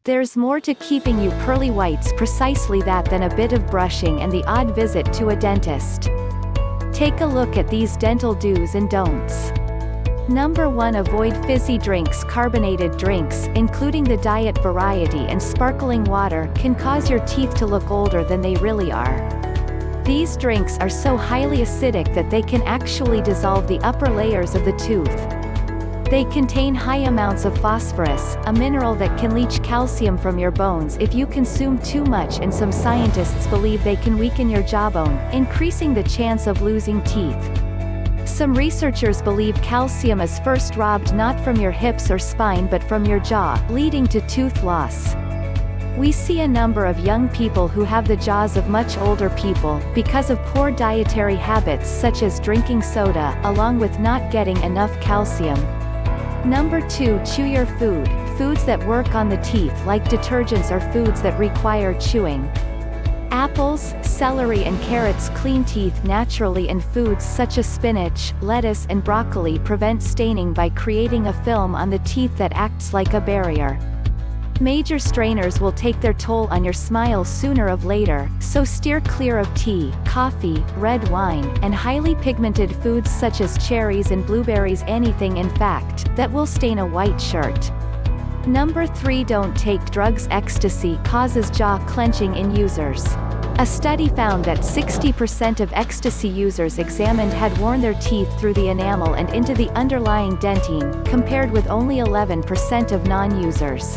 There's more to keeping you pearly whites, precisely that, than a bit of brushing and the odd visit to a dentist. Take a look at these dental do's and don'ts. Number 1. Avoid fizzy drinks. Carbonated drinks, including the diet variety and sparkling water, can cause your teeth to look older than they really are. These drinks are so highly acidic that they can actually dissolve the upper layers of the tooth. They contain high amounts of phosphorus, a mineral that can leach calcium from your bones if you consume too much, and some scientists believe they can weaken your jawbone, increasing the chance of losing teeth. Some researchers believe calcium is first robbed not from your hips or spine but from your jaw, leading to tooth loss. We see a number of young people who have the jaws of much older people, because of poor dietary habits such as drinking soda, along with not getting enough calcium. Number 2. Chew your food. Foods that work on the teeth, like detergents, are foods that require chewing. Apples, celery and carrots clean teeth naturally, and foods such as spinach, lettuce and broccoli prevent staining by creating a film on the teeth that acts like a barrier. Major strainers will take their toll on your smile sooner or later, so steer clear of tea, coffee, red wine, and highly pigmented foods such as cherries and blueberries, anything in fact, that will stain a white shirt. Number 3. Don't take drugs. Ecstasy causes jaw clenching in users. A study found that 60% of ecstasy users examined had worn their teeth through the enamel and into the underlying dentine, compared with only 11% of non-users.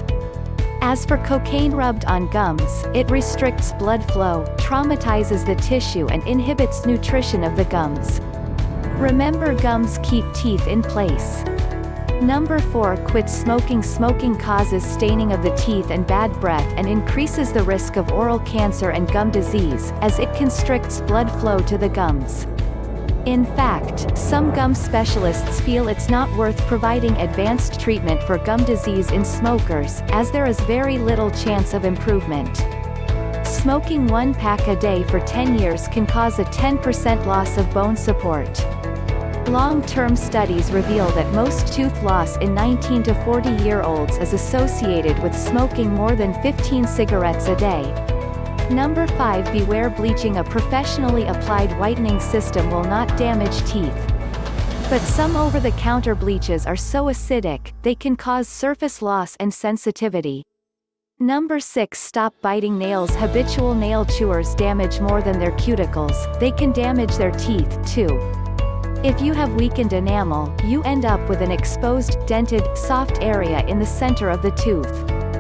As for cocaine rubbed on gums, it restricts blood flow, traumatizes the tissue and inhibits nutrition of the gums. Remember, gums keep teeth in place. Number 4. Quit smoking. Smoking causes staining of the teeth and bad breath, and increases the risk of oral cancer and gum disease, as it constricts blood flow to the gums. In fact, some gum specialists feel it's not worth providing advanced treatment for gum disease in smokers, as there is very little chance of improvement. Smoking 1 pack a day for 10 years can cause a 10% loss of bone support. Long-term studies reveal that most tooth loss in 19 to 40-year-olds is associated with smoking more than 15 cigarettes a day. Number 5. Beware bleaching. A professionally applied whitening system will not damage teeth. But some over-the-counter bleaches are so acidic, they can cause surface loss and sensitivity. Number 6. Stop biting nails. Habitual nail chewers damage more than their cuticles, they can damage their teeth, too. If you have weakened enamel, you end up with an exposed, dented, soft area in the center of the tooth.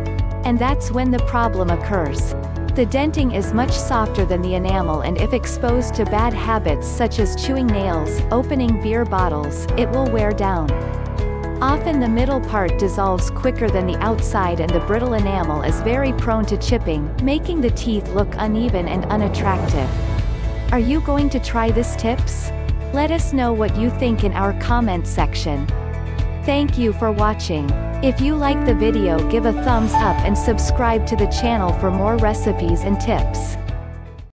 And that's when the problem occurs. The denting is much softer than the enamel, and if exposed to bad habits such as chewing nails, opening beer bottles, it will wear down. Often the middle part dissolves quicker than the outside, and the brittle enamel is very prone to chipping, making the teeth look uneven and unattractive. Are you going to try these tips? Let us know what you think in our comment section. Thank you for watching. If you like the video, give a thumbs up and subscribe to the channel for more recipes and tips.